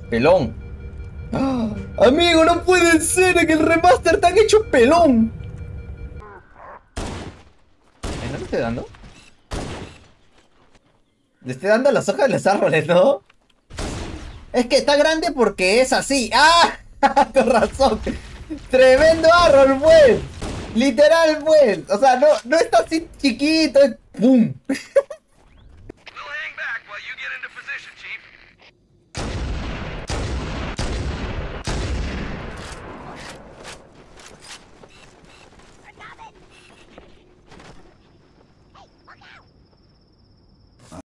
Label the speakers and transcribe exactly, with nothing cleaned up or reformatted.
Speaker 1: Pelón. ¡Ah! Amigo, no puede ser, en el remaster te han hecho pelón. ¿Eh, ¿No le estoy dando? Le estoy dando las hojas de los árboles, ¿no? Es que está grande porque es así. ¡Ah! Con razón. Tremendo árbol, pues. Literal, pues. O sea, no, no está así chiquito, es ¡pum!